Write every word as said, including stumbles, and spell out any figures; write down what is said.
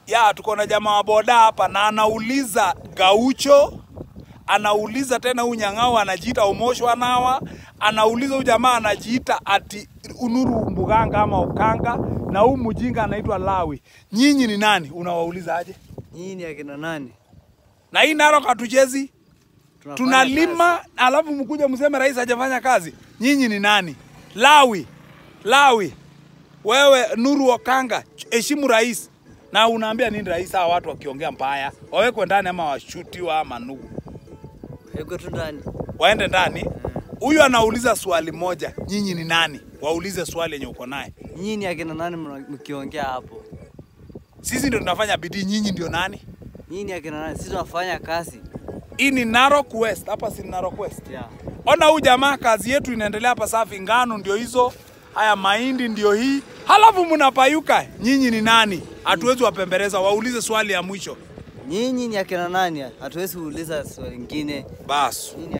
Ya, tuko na jamaa wa boda hapa na anauliza Gaucho, anauliza tena unyang'ao anajiita Omosho anawa, anauliza huyu jamaa anajiita ati Unuru Mbuganga ama Okanga, na huyu mjinga anaitwa Lawi. Nyinyi ni nani? Unawauliza aje? Nyinyi ni akina nani? Na hii Narok hatuchezi. Tunalima alafu mkuja mseme rais hajafanya kazi. Nyinyi ni nani? Lawi. Lawi. Wewe Nuru Okanga, heshimu rais. Na unaambia nini rais hawa watu wakiongea mbaya? Wawekwe ndani ama washutiwa ama nugu? Wawekwe tu ndani. Waende ndani. Huyu anauliza swali moja. Nyinyi ni nani? Waulize swali yenye uko naye. Nyinyi ni akina nani mkiongea hapo? Sisi ndio tunafanya bidii, nyinyi ndio nani? Nyinyi ni akina nani? Sisi tunafanya kazi. Hii ni Narok West, hapa si Narok West. Yeah. Ona huyu jamaa kazi yetu inaendelea hapa safi, ngano ndio hizo, haya mahindi ndio hii. Halafu mnapayuka, nyinyi ni nani? Hatuwezi wapembeleza, waulize swali ya mwisho. Nyinyi ni akina nani? Hatuwezi kuuliza swali lingine. Basi.